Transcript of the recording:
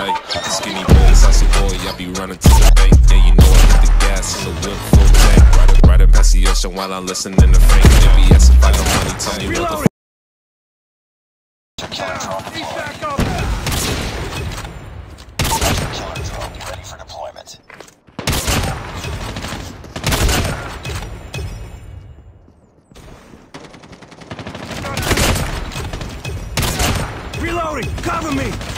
tight. Skinny boy, saucy boy, I be running to the bank. Yeah, you know I hit the gas in the whip full tank. Riding past the ocean while I'm listening to Frank. They be asking if I got money, tell me what the f***. Killer drone deployed. Killer drone ready for deployment. Reloading! Cover me!